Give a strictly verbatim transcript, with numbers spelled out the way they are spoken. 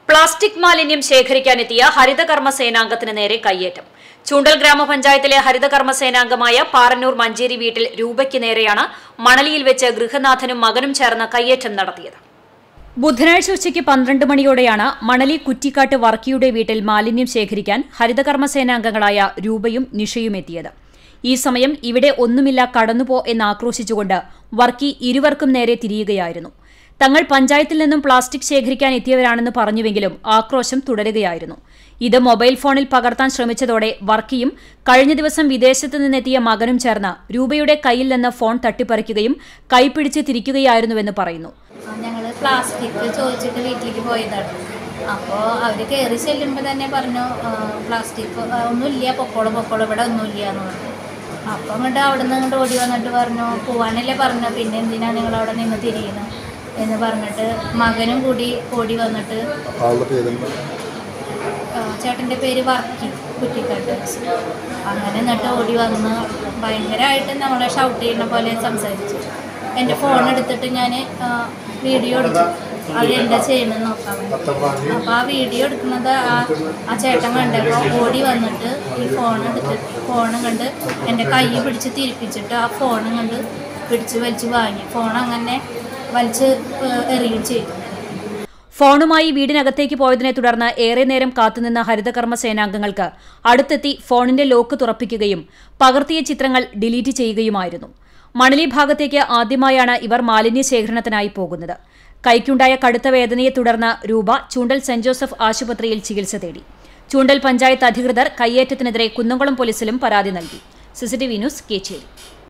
Plastic മാലിന്യം ശേഖരിക്കാനെത്തിയ ഹരിതകർമ്മ സേനാംഗത്തിന് നേരെ കയ്യേറ്റം. ചൂണ്ടൽ ഗ്രാമപഞ്ചായത്തിലെ ഹരിതകർമ്മ സേനാംഗമായ പാറന്നൂർ മഞ്ചേരി വീട്ടിൽ രൂപയ്ക്ക് നേരെയാണ് മണലിയിൽ വെച്ച് ഗൃഹനാഥനും മകനും ചേർന്ന് കയ്യേറ്റം നടത്തിയത്. ബുധനാഴ്ച ഉച്ചയ്ക്ക് പന്ത്രണ്ട് മണിയോടെയാണ് മണലി കുറ്റിക്കാട്ട് വർക്കിയുടെ വീട്ടിൽ മാലിന്യം ശേഖരിക്കാൻ ഹരിതകർമ്മ സേനാംഗങ്ങളായ രൂപയും നിഷയും എത്തിയത്. ഈ സമയം ഇവിടെ ഒന്നുമില്ല, കടന്നുപോ എന്നാക്രോശിച്ചുകൊണ്ട് വർക്കി ഇരുവർക്കും നേരെ തിരിയുകയായിരുന്നു. തങ്ങൾ പഞ്ചായത്തിൽ നിന്നും പ്ലാസ്റ്റിക് ശേഖരിക്കാൻ എത്തിയവരാണെന്ന് പറഞ്ഞുവെങ്കിലും ആക്രോശം തുടരുകയായിരുന്നു. ഇത് മൊബൈൽ ഫോണിൽ പകർത്താൻ ശ്രമിച്ചതോടെ വർക്കിയും കഴിഞ്ഞ ദിവസം വിദേശത്ത് നിന്നെത്തിയ മകനും ചേർന്ന് രൂപയുടെ കയ്യിൽ നിന്ന് ഫോൺ തട്ടിപ്പറിക്കുകയും കൈപിടിച്ച് തിരിക്കുകയായിരുന്നുവെന്ന് പറയുന്നു. ഞങ്ങൾ പ്ലാസ്റ്റിക് ചോദിച്ചിട്ട് വീട്ടിലേക്ക് പോയതാണ്. അപ്പോൾ അവർ കയറി ചെല്ലുമ്പോൾ തന്നെ പറഞ്ഞു, പ്ലാസ്റ്റിക് ഒന്നുമില്ല, പൊക്കോളം പൊക്കോളം ഇവിടെ ഒന്നുമില്ല എന്ന് പറഞ്ഞു. അപ്പോൾ അങ്ങോട്ട് അവിടെ നിന്ന് അങ്ങോട്ട് ഓടി വന്നിട്ട് പറഞ്ഞു, പോവാനല്ലേ പറഞ്ഞു, പിന്നെ എന്തിനാണ് നിങ്ങൾ അവിടെ നിന്ന് തിരിയുന്നത് എന്ന് പറഞ്ഞിട്ട് മകനും കൂടി ഓടി വന്നിട്ട്, ചേട്ടൻ്റെ പേര് വർക്കി, കുറ്റിക്കാട്ട്. അങ്ങനെ എന്നിട്ട് ഓടി വന്ന് ഭയങ്കരമായിട്ട് നമ്മളെ ഷൗട്ട് ചെയ്യുന്ന പോലെ സംസാരിച്ചു. എൻ്റെ ഫോൺ എടുത്തിട്ട് ഞാൻ വീഡിയോ എടുത്തു, അത് എന്താ ചെയ്യണമെന്ന് നോക്കാൻ വേണ്ടി. അപ്പോൾ ആ വീഡിയോ എടുക്കുന്നത് ആ ആ ചേട്ടൻ കണ്ടപ്പോൾ ഓടി വന്നിട്ട് ഈ ഫോൺ എടുത്ത് ഫോൺ കണ്ട് എൻ്റെ കൈ പിടിച്ച് തിരിപ്പിച്ചിട്ട് ആ ഫോണും കണ്ട് പിടിച്ച് വലിച്ച് വാങ്ങി. ഫോൺ അങ്ങനെ വലിച്ച് എറിയുകയും ചെയ്തു. ഫോണുമായി വീടിനകത്തേക്ക് പോയതിനെ തുടർന്ന് ഏറെ നേരം കാത്തുനിന്ന ഹരിതകർമ്മ സേനാംഗങ്ങൾക്ക് അടുത്തെത്തി ഫോണിന്റെ ലോക്ക് തുറപ്പിക്കുകയും പകർത്തിയ ചിത്രങ്ങൾ ഡിലീറ്റ് ചെയ്യുകയുമായിരുന്നു. മണലി ഭാഗത്തേക്ക് ആദ്യമായാണ് ഇവർ മാലിന്യ ശേഖരണത്തിനായി പോകുന്നത്. കൈക്കുണ്ടായ കടുത്ത വേദനയെ തുടർന്ന് രൂപ ചൂണ്ടൽ സെന്റ് ജോസഫ് ആശുപത്രിയിൽ ചികിത്സ തേടി. ചൂണ്ടൽ പഞ്ചായത്ത് അധികൃതർ കയ്യേറ്റത്തിനെതിരെ കുന്നംകുളം പോലീസിലും പരാതി നൽകി. CCTV news Kecheri.